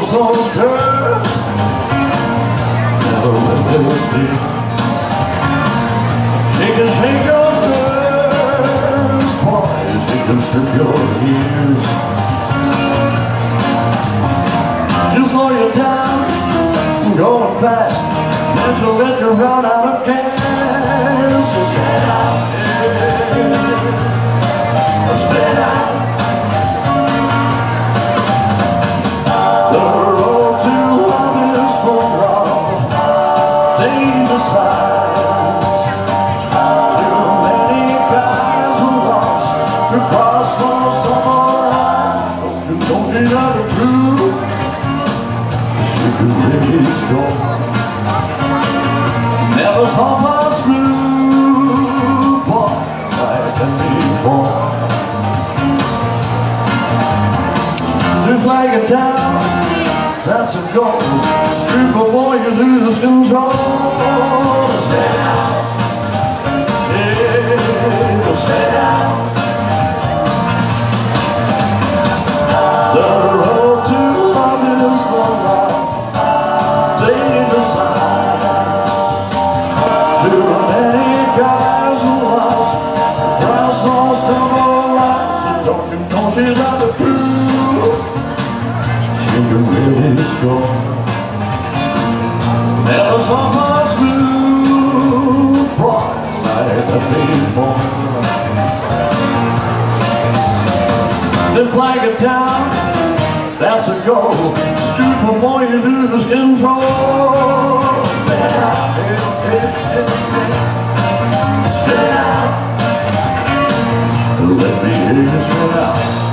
Cause those girls never let them sleep. She can shake your nerves, boy, she can strip your ears. She'll slow you down, going fast, and she'll let you run out of gas. So stand out, yeah, stand out. The road to love is full of dangerous sides. Too many guys who lost to cross those double lines. Don't you know the prove she could really score? Never saw pass blue, boy, like that before. To flag it down, that's a goal. Shoot before you lose control. Stand out, yeah, stand out. The road to love is full of dangerous sides. Too many guys who lost cross those double lines. Don't you know she's out the proof? She can really score. Never saw much blue, boy, like that before. Then flag it down, that's a goal. Shoot before you lose control. Stand out, stand out. Let me hear you stand out.